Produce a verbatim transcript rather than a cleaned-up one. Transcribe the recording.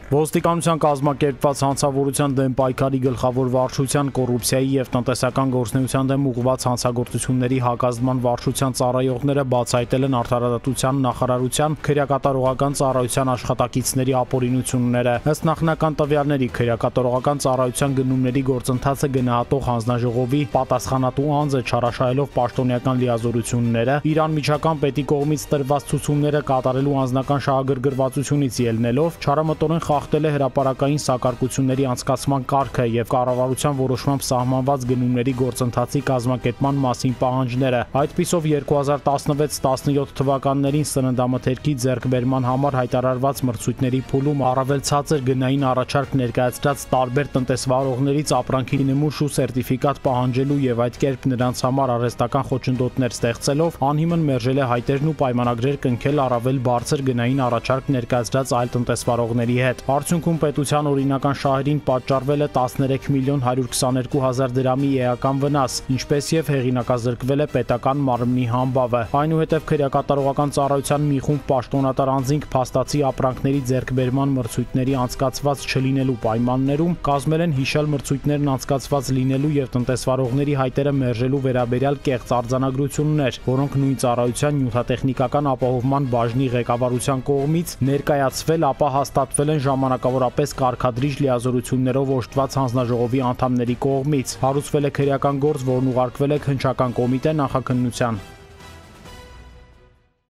Ոստիկանության կազմակերպված հանցավորության դեմ պայքարի գլխավոր վարչության, կոռուպցիայի և տնտեսական գործունեության դեմ ուղղված հանցագործությունների հակազդման վարչության ծառայողները բացահայտել են Արդարադատության նախարարության քրեակատարողական ծառայության աշխատակիցների ապօրինությունները։ Ըստ նախնական տվյալների, քրեակատարողական ծառայության գնումների գործընթացը գնահատող հանձնաժողովի պատասխանատու անձը չարաշահելով պաշտոնյական լիազորությունները, իր անմիջական պետի կողմից տրված ցուցումները կատարելու անձնական շահագրգռվածությունից ելնելով, չարամտորեն խախտել է հրապարակային սակարկությունների անցկացման կարգը և կառավարության որոշմամբ սահմանված գնումների գործընթացի կազմակերպման մասին պահանջները։ Այդպիսով երկու հազար տասնվեց տասնյոթ թվականներին սննդամթերքի ձեռքբերման համար հայտարարված մրցույթների փուլում առավել ցածր գնային առաջարկ ներկայացրած տարբեր տնտեսվարողներից ապրանքի նմուշ ու սերտիֆիկատ պահանջելու և այդ կերպ նրանց համար արհեստական խոչընդոտներ ստեղծելով անհիմն մերժել է հայտերն ու պայմանագրեր կնքել առավել բարձր գնային առաջարկ ներկայացրած այլ տնտեսվարողների հետ։ Արդյունքում պետության օրինական շահերին պատճառվել է տասներեք միլիոն հարյուր քսաներկու հազար դրամի էական վնաս, ինչպես և հեղինակազրկվել է պետական մարմնի համբավը։ Այնուհետև քրեակատարողական ծառայության մի խումբ պաշտոնատար անձինք փաստացի ապրանքների ձեռքբերման մրցույթների անցկացված չլինելու պայմաններում կազմել են հիշյալ մրցույթներն անցկացված լինելու և տնտեսվարողների հայտերը մերժելու վերաբերյալ կեղծ արձանագրություններ, որոնք նույն ծառայության նյութատեխնիկական ապահովման բաժնի ղեկավարության կողմից ներկայացվել, ապա հաստատվել են ժամանակավորապես կարգադրիչ լիազորություններով օժտված հանձնաժողովի անդամների կողմից։ Հարուցվել է քրեական գործ, որն ուղարկվել է Քննչական կոմիտե նախաքննության։